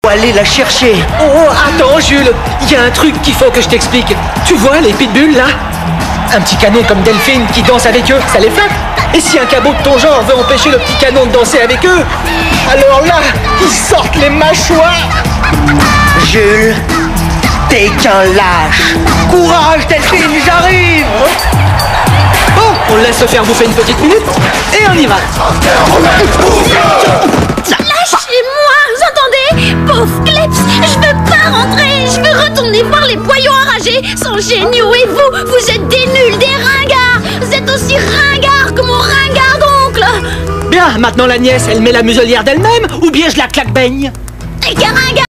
aller la chercher. Oh, attends, Jules, il y a un truc qu'il faut que je t'explique. Tu vois les pitbulls, là? Un petit canon comme Delphine qui danse avec eux, ça les flatte. Et si un cabot de ton genre veut empêcher le petit canon de danser avec eux, alors là, ils sortent les mâchoires. Jules, t'es qu'un lâche. Courage, Delphine, j'arrive. Bon, on laisse se faire bouffer une petite minute et on y va. Lâchez-moi, vous entendez? Pauvre Kleps, je veux pas rentrer. Je veux retourner voir les boyaux enragés. Sont géniaux et vous êtes des nuls, des ringards. Vous êtes aussi ringards que mon ringard d'oncle. Bien, maintenant la nièce, elle met la muselière d'elle-même ou bien je la claque baigne. Et qu'un ringard